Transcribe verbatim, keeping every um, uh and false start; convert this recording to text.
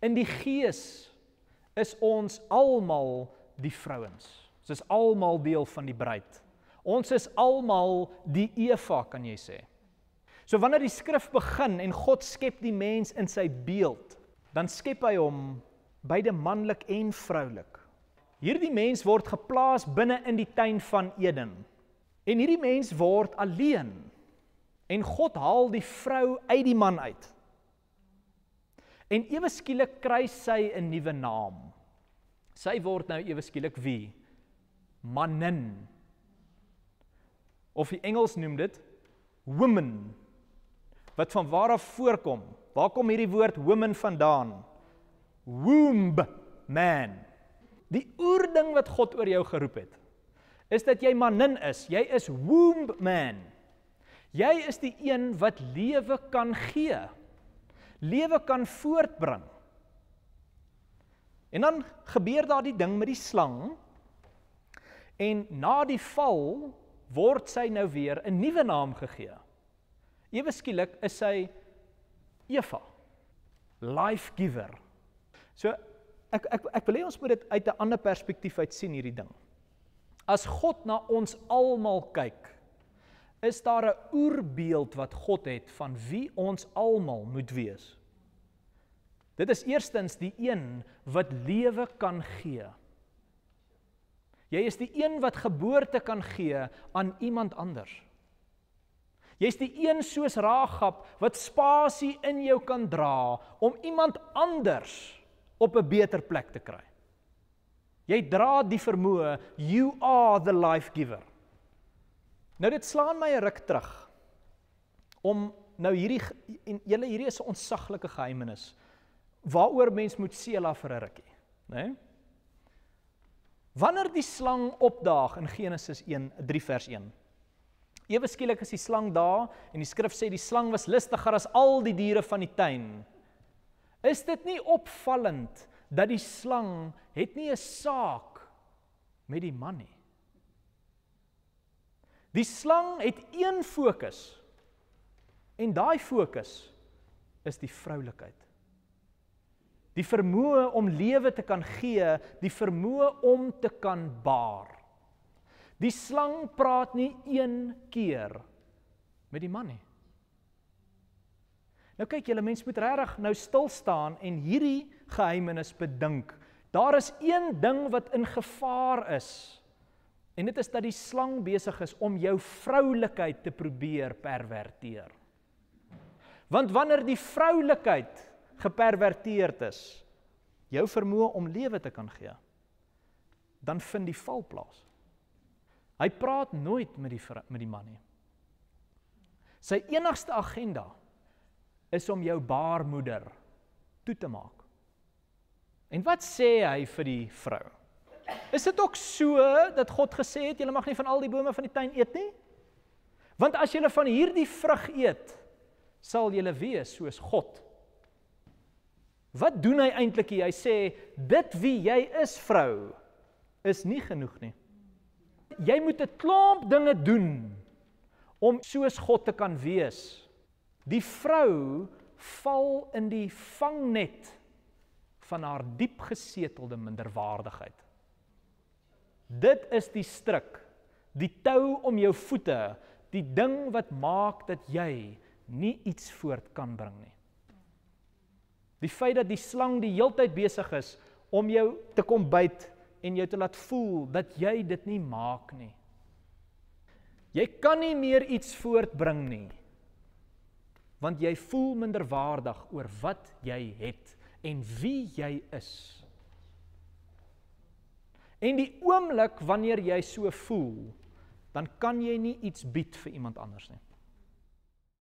In die gees is ons almal die vrouens. Ons is almal deel van die bruid. Ons is almal die Eva, kan jy sê. So wanneer die skrif begin en God skep die mens in sy beeld, dan skep hy hom beide manlik en vroulik. Hierdie mens word geplaas binne in die tuin van Eden. En hierdie mens word alleen. En God haal die vrou uit die man uit. En ewe skielik kry sy 'n nuwe naam. Sy word nou ewe skielik wie? Manin. Of die Engels noem dit woman. Wat van waar af voorkom? Waar kom hierdie woord woman vandaan? Womb man. Die oerding wat God oor jou geroep het, is dat jy manin is. Jy is womb man. Jy is die een wat lewe kan gee. Lewe kan voortbring. En dan gebeur daar die ding met die slang, en na die val word sy nou weer 'n nuwe naam gegee. Ewe skielik is sy Eva, life giver. So ek ek ek wil hê ons moet dit uit 'n ander perspektief uit sien hierdie ding. As God na ons almal kyk, is daar 'n oerbeeld wat God het van wie ons almal moet wees. Dit is eerstens die een wat lewe kan gee. Jy is die een wat geboorte kan gee aan iemand anders. Jy is die een soos Ragab wat spasie in jou kan dra om iemand anders op 'n beter plek te kry. Jy dra die vermoë, you are the life giver. Nou dit slaan my 'n ruk terug om nou hierdie en julle hierdie is 'n ontsaglike geheimenis waaroor mens moet seela vir 'n rukkie, né? Wanneer die slang opdaag in Genesis een, drie vers een. Ewe skielik is die slang daar en die skrif sê die slang was listiger as al die diere van die tuin. Is dit nie opvallend dat die slang het nie 'n saak met die man nie? Die slang het een fokus en daai fokus is die vroulikheid. Die vermoë om lewe te kan gee, die vermoë om te kan baar. Die slang praat nie een keer met die man nie. Nou kyk julle, mens moet regtig nou stil staan en hierdie geheimenis bedink. Daar is een ding wat in gevaar is. En dit is dat die slang besig is om jou vroulikheid te probeer perverteer. Want wanneer die vroulikheid geperverteerd is, jou vermoë om lewe te kan gee, dan vind die val plaas. Hy praat nooit met die, met die man nie. Sy enigste agenda is om jou baarmoeder toe te maak. En wat sê hy vir die vrou? Is dit ook so dat God gesê het, julle mag nie van al die bome van die tuin eet nie? Want as julle van hierdie vrug eet, sal julle wees soos God. Wat doen hy eintlik hier? Hy sê, dit wie jy is, vrou, is nie genoeg nie. Jy moet 'n klomp dinge doen om soos God te kan wees. Die vrou val in die vangnet van haar diep gesetelde minderwaardigheid. Dit is die stryk, die tou om jou voete, die ding wat maak dat jy nie iets voort kan bring nie. Die feit dat die slang die heeltyd besig is om jou te kom byt en jou te laat voel dat jy dit nie maak nie. Jy kan nie meer iets voortbring nie, want jy voel minderwaardig oor wat jy het en wie jy is. En die oomblik wanneer jy so voel, dan kan jy nie iets bied vir iemand anders nie.